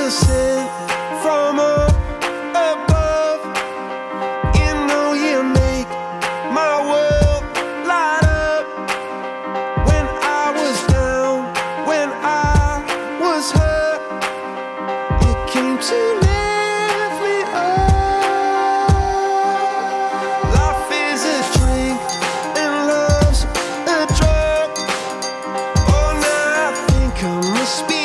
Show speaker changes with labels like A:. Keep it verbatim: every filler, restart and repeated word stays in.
A: were sent from up above. You know you make my world light up. When I was down, when I was hurt, you came to lift me up. Life is a drink and love's a drug. Oh, now I think I must be